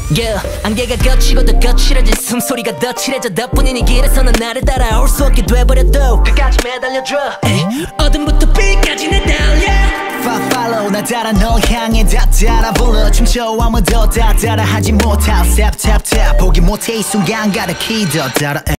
Yeah, 안개가 걷히고 더 거칠어진 숨소리가 더 칠해져 덕분인 이 길에서 넌 나를 따라올 수 없게 돼버려도 끝까지 매달려줘. 어둠부터 빛까지 내달려. Follow 나 따라 널 향해 다 따라 불러 춤춰 아무도 다 따라하지 못할 Step tap tap 포기 못해 이 순간 가득히 더 따라